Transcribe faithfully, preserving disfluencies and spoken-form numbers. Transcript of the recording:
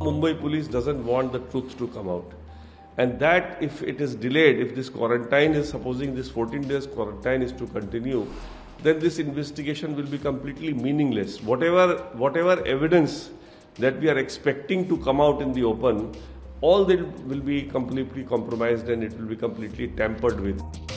Mumbai police doesn't want the truth to come out. And that if it is delayed, if this quarantine is, supposing this fourteen days quarantine is to continue, then this investigation will be completely meaningless. Whatever, whatever evidence that we are expecting to come out in the open, all that will be completely compromised and it will be completely tampered with.